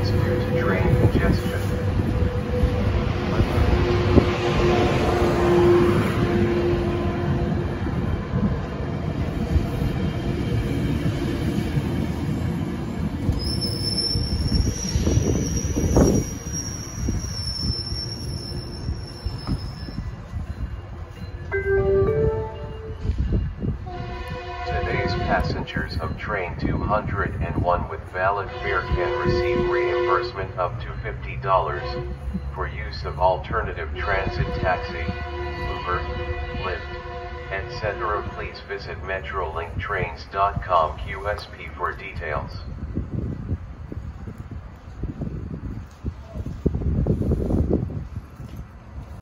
delays due to train congestion. Passengers of train 201 with valid fare can receive reimbursement up to $50 for use of alternative transit taxi, Uber, Lyft, etc. Please visit metrolinkttrains.com QSP for details.